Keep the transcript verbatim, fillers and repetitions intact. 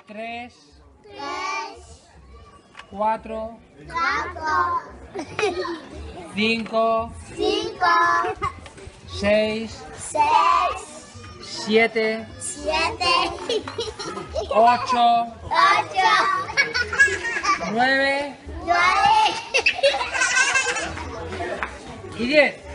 tres, tres, cuatro, cuatro, cinco, cinco, seis, seis, siete, siete, ocho, ocho, nueve nueve y diez.